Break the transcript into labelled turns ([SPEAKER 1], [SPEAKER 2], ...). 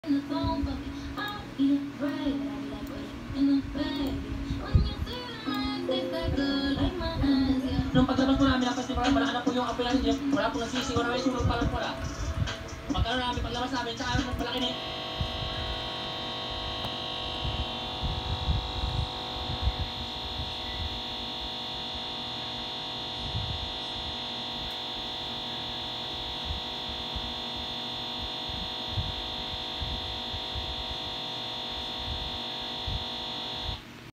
[SPEAKER 1] Nung paglabas po namin ng festival, wala na po yung apoy natin, wala po nagsisigaw na may sulog pa lang po na. Pagkaroon namin, paglabas namin, tsaka nung malaki na